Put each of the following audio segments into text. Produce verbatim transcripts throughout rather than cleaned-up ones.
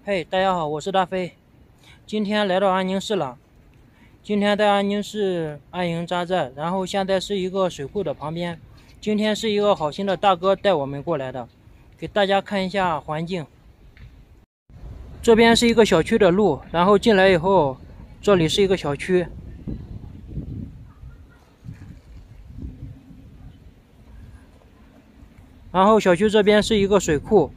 嘿，大家好，我是大飞。今天来到安宁市了。今天在安宁市安营扎寨，然后现在是一个水库的旁边。今天是一个好心的大哥带我们过来的，给大家看一下环境。这边是一个小区的路，然后进来以后，这里是一个小区。然后小区这边是一个水库。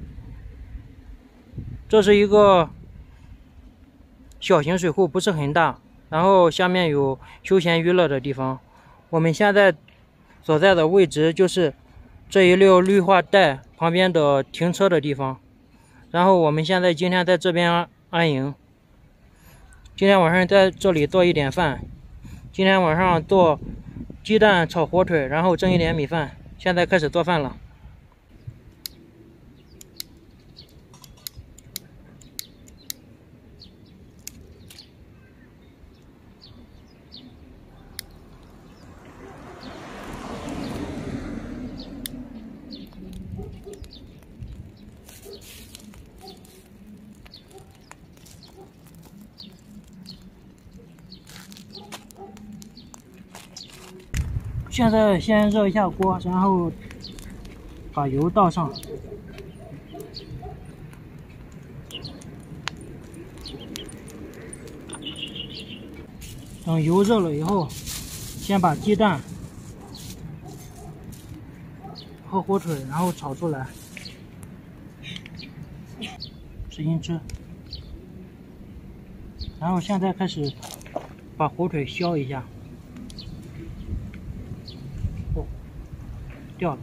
这是一个小型水库，不是很大，然后下面有休闲娱乐的地方。我们现在所在的位置就是这一溜绿化带旁边的停车的地方。然后我们现在今天在这边安营，今天晚上在这里做一点饭。今天晚上做鸡蛋炒火腿，然后蒸一点米饭。现在开始做饭了。现在先热一下锅，然后把油倒上，等油热了以后，先把鸡蛋和火腿然后炒出来，使劲吃。然后现在开始把火腿削一下。哦，掉了。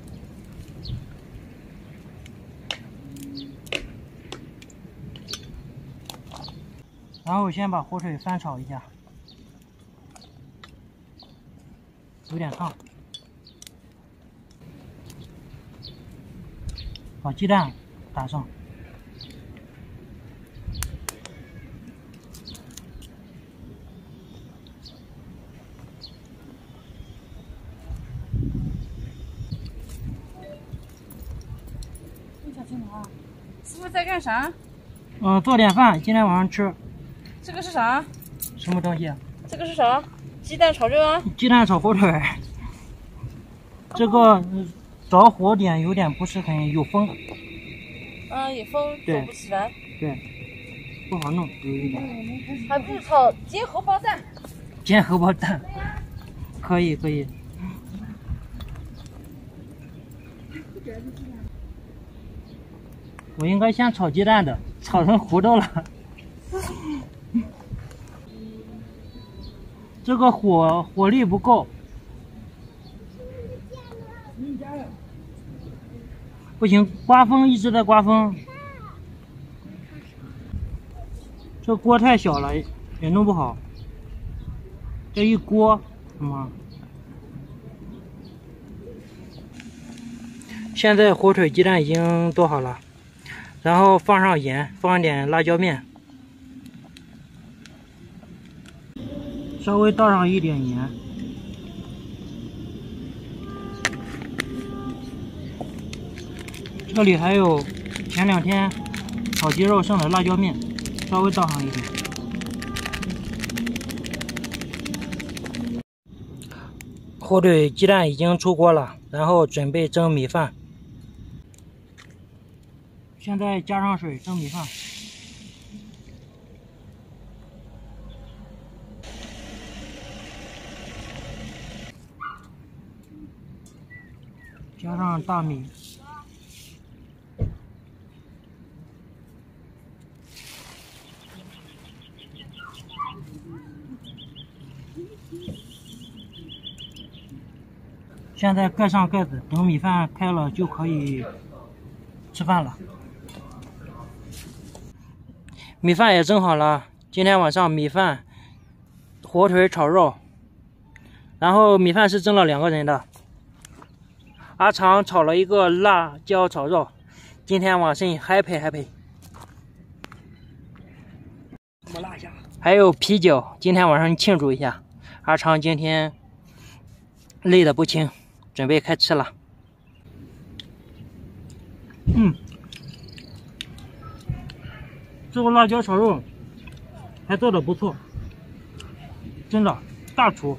然后先把火腿翻炒一下，有点烫。把鸡蛋打上。 师傅在干啥？ 嗯，做点饭，今天晚上吃。 这个是啥？ 什么东西？ 这个是啥？鸡蛋炒肉啊？ 鸡蛋炒火腿。这个着火点有点不是很有风。 嗯，有风，做不起来。 对，不好弄，有一点。 还不如炒煎荷包蛋。 煎荷包蛋。可以可以。我应该先炒鸡蛋的，炒成糊豆了。这个火火力不够。不行，刮风一直在刮风。这锅太小了，也弄不好。这一锅，什么？现在火腿鸡蛋已经做好了。然后放上盐，放一点辣椒面，稍微倒上一点盐，这里还有前两天炒鸡肉剩的辣椒面，稍微倒上一点。火腿鸡蛋已经出锅了，然后准备蒸米饭。现在加上水蒸米饭，加上大米，现在盖上盖子，等米饭开了就可以吃饭了。米饭也蒸好了，今天晚上米饭、火腿炒肉，然后米饭是蒸了两个人的。阿长炒了一个辣椒炒肉，今天晚上 happy happy。这么辣下？还有啤酒，今天晚上庆祝一下。阿长今天累得不轻，准备开吃了。嗯。 这个辣椒炒肉还做的不错，真的大厨。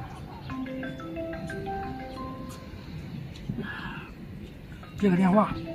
接个电话。